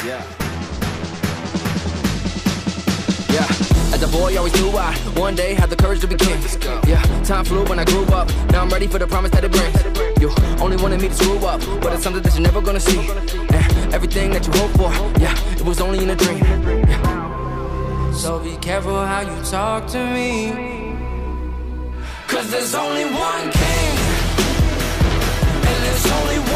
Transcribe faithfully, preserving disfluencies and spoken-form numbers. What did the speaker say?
Yeah. Yeah, as a boy, always knew I one day had the courage to be king. Yeah, time flew when I grew up. Now I'm ready for the promise that it brings. You only wanted me to screw up, but it's something that you're never gonna see. And everything that you hope for, yeah, it was only in a dream. Yeah. So be careful how you talk to me, 'cause there's only one king, and there's only one